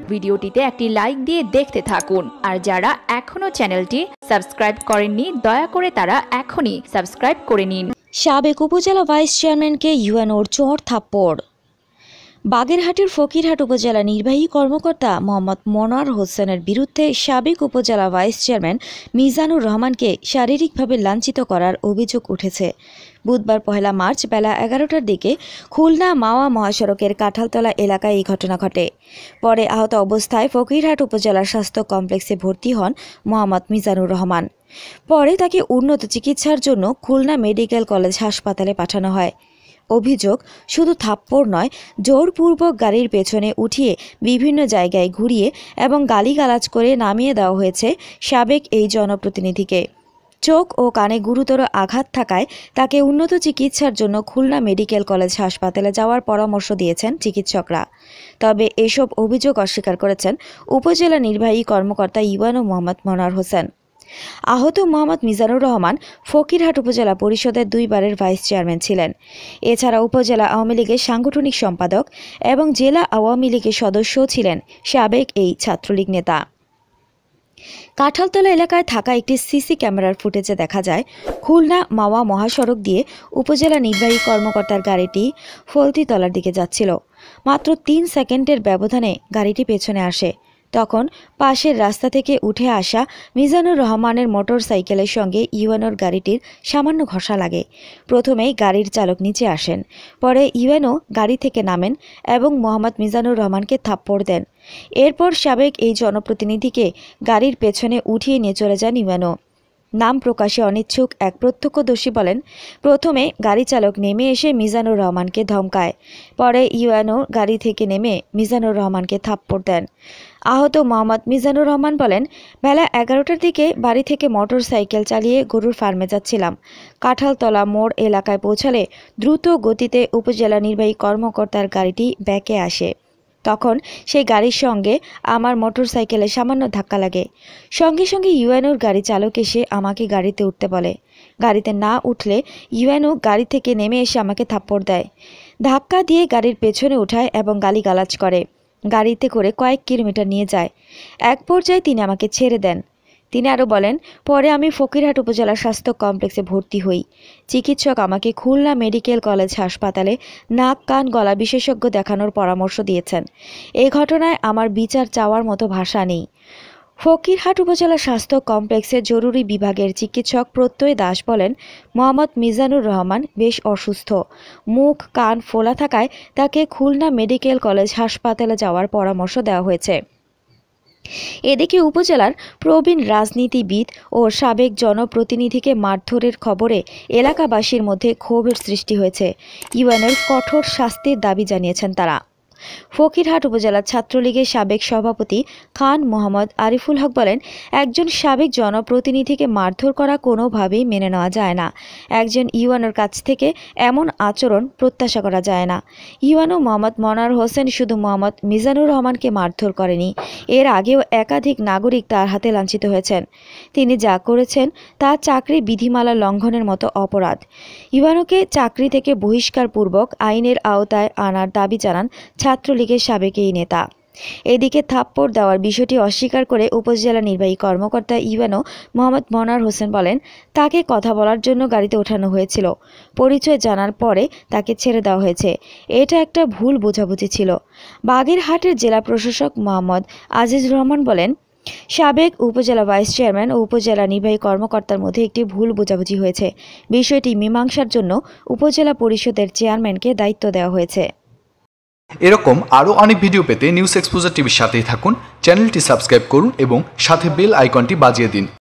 ভিডিওটিতে একটি লাইক দিয়ে দেখতে থাকুন। আর যারা এখনো চ্যানেলটি সাবস্ক্রাইব করেননি দয়া করে তারা এখনই সাবস্ক্রাইব করে নিন। সাবেক উপজেলা ভাইস চেয়ারম্যানকে ইউএনওর চড় থাপ্পড়। বাগেরহাটের ফকিরহাট উপজেলা নির্বাহী কর্মকর্তা মোহাম্মদ মনোয়ার হোসেনের বিরুদ্ধে সাবেক উপজেলা ভাইস চেয়ারম্যান মিজানুর রহমানকে শারীরিকভাবে লাঞ্ছিত করার অভিযোগ উঠেছে। বুধবার 1 মার্চ বেলা 11টার দিকে খুলনা মাওয়া মহাসড়কের কাঁঠালতলা এলাকায় এই ঘটনা ঘটে। পরে আহত অবস্থায় ফকিরহাট উপজেলার স্বাস্থ্য কমপ্লেক্সে ভর্তি হন মোহাম্মদ মিজানুর রহমান। পরে তাকে উন্নত চিকিৎসার জন্য খুলনা মেডিকেল কলেজ হাসপাতালে পাঠানো হয়। অভিযোগ, শুধু থাপ্পড় নয়, জোরপূর্বক গাড়ির পেছনে উঠিয়ে বিভিন্ন জায়গায় ঘুরিয়ে এবং গালিগালাজ করে নামিয়ে দেওয়া হয়েছে সাবেক এই জনপ্রতিনিধিকে। চোখ ও কানে গুরুতর আঘাত থাকায় তাকে উন্নত চিকিৎসার জন্য খুলনা মেডিকেল কলেজ হাসপাতালে যাওয়ার পরামর্শ দিয়েছেন চিকিৎসকরা। তবে এসব অভিযোগ অস্বীকার করেছেন উপজেলা নির্বাহী কর্মকর্তা ইউএনও মোহাম্মদ মনোয়ার হোসেন। আহত মোহাম্মদ মিজানুর রহমান ফকিরহাট উপজেলা পরিষদের 2 বারের ভাইস চেয়ারম্যান ছিলেন। এছাড়া উপজেলা আওয়ামী লীগের সাংগঠনিক সম্পাদক এবং জেলা আওয়ামী লীগের সদস্যও ছিলেন সাবেক এই ছাত্রলীগ নেতা। কাঁঠালতলা এলাকায় থাকা একটি সিসি ক্যামেরার ফুটেজে দেখা যায়, খুলনা মাওয়া মহাসড়ক দিয়ে উপজেলা নির্বাহী কর্মকর্তার গাড়িটি ফলতিতলার দিকে যাচ্ছিল। মাত্র 3 সেকেন্ডের ব্যবধানে গাড়িটি পেছনে আসে। তখন পাশের রাস্তা থেকে উঠে আসা মিজানুর রহমানের মোটর সাইকেলের সঙ্গে ইউএনওর গাড়িটির সামান্য ঘষা লাগে। প্রথমেই গাড়ির চালক নিচে আসেন, পরে ইউএনও গাড়ি থেকে নামেন এবং মোহাম্মদ মিজানুর রহমানকে থাপ্পড় দেন। এরপর সাবেক এই জনপ্রতিনিধিকে গাড়ির পেছনে উঠিয়ে নিয়ে চলে যান ইউএনও। নাম প্রকাশে অনিচ্ছুক এক প্রত্যক্ষদর্শী বলেন, প্রথমে গাড়ি চালক নেমে এসে মিজানুর রহমানকে ধমকায়, পরে ইউএনও গাড়ি থেকে নেমে মিজানুর রহমানকে থাপ্পড় দেন। আহত মোহাম্মদ মিজানুর রহমান বলেন, বেলা 11টার দিকে বাড়ি থেকে মোটর সাইকেল চালিয়ে গরুর ফার্মে যাচ্ছিলাম। কাঁঠালতলা মোড় এলাকায় পৌঁছালে দ্রুত গতিতে উপজেলা নির্বাহী কর্মকর্তার গাড়িটি ব্যাকে আসে। তখন সেই গাড়ির সঙ্গে আমার মোটর সাইকেলে সামান্য ধাক্কা লাগে। সঙ্গে সঙ্গে ইউএনওর গাড়ি চালক এসে আমাকে গাড়িতে উঠতে বলে। গাড়িতে না উঠলে ইউএনও গাড়ি থেকে নেমে এসে আমাকে থাপ্পড় দেয়, ধাক্কা দিয়ে গাড়ির পেছনে উঠায় এবং গালিগালাজ করে। গাড়িতে করে কয়েক কিলোমিটার নিয়ে যায়। এক পর্যায়ে তিনি আমাকে ছেড়ে দেন। তিনি আরও বলেন, পরে আমি ফকিরহাট উপজেলা স্বাস্থ্য কমপ্লেক্সে ভর্তি হই। চিকিৎসক আমাকে খুলনা মেডিকেল কলেজ হাসপাতালে নাক কান গলা বিশেষজ্ঞ দেখানোর পরামর্শ দিয়েছেন। এই ঘটনায় আমার বিচার চাওয়ার মতো ভাষা নেই। ফকিরহাট উপজেলা স্বাস্থ্য কমপ্লেক্সের জরুরি বিভাগের চিকিৎসক প্রত্যয় দাস বলেন, মোহাম্মদ মিজানুর রহমান বেশ অসুস্থ। মুখ কান ফোলা থাকায় তাকে খুলনা মেডিকেল কলেজ হাসপাতালে যাওয়ার পরামর্শ দেওয়া হয়েছে। এদিকে উপজেলার প্রবীণ রাজনীতিবিদ ও সাবেক জনপ্রতিনিধিকে মারধরের খবরে এলাকাবাসীর মধ্যে ক্ষোভের সৃষ্টি হয়েছে। ইউএনওর কঠোর শাস্তির দাবি জানিয়েছেন তারা। ফকিরহাট উপজেলা ছাত্রলীগের সাবেক সভাপতি খান মোহাম্মদ আরিফুল হক বলেন, একজন সাবেক জনপ্রতিনিধিকে মারধর করা কোনোভাবেই মেনে নেওয়া যায় না। একজন ইউএনওর কাছ থেকে এমন আচরণ প্রত্যাশা করা যায় না। ইউএনও মোহাম্মদ মনোয়ার হোসেন শুধু মোহাম্মদ মিজানুর রহমানকে মারধর করেনি, এর আগেও একাধিক নাগরিক তার হাতে লাঞ্ছিত হয়েছেন। তিনি যা করেছেন তা চাকরি বিধিমালা লঙ্ঘনের মতো অপরাধ। ইউএনওকে চাকরি থেকে বহিষ্কারপূর্বক আইনের আওতায় আনার দাবি জানান ছাত্রলীগের সাবেক এই নেতা। এদিকে থাপ্পড় দেওয়ার বিষয়টি অস্বীকার করে উপজেলা নির্বাহী কর্মকর্তা ইউএনও মোহাম্মদ মনোয়ার হোসেন বলেন, তাকে কথা বলার জন্য গাড়িতে ওঠানো হয়েছিল। পরিচয় জানার পরে তাকে ছেড়ে দেওয়া হয়েছে। এটা একটা ভুল বোঝাবুঝি ছিল। বাগেরহাটের জেলা প্রশাসক মোহাম্মদ আজিজুর রহমান বলেন, সাবেক উপজেলা ভাইস চেয়ারম্যান ও উপজেলা নির্বাহী কর্মকর্তার মধ্যে একটি ভুল বোঝাবুঝি হয়েছে। বিষয়টি মীমাংসার জন্য উপজেলা পরিষদের চেয়ারম্যানকে দায়িত্ব দেওয়া হয়েছে। এরকম আরও অনেক ভিডিও পেতে নিউজ এক্সপোজার টিভির সাথেই থাকুন। চ্যানেলটি সাবস্ক্রাইব করুন এবং সাথে বেল আইকনটি বাজিয়ে দিন।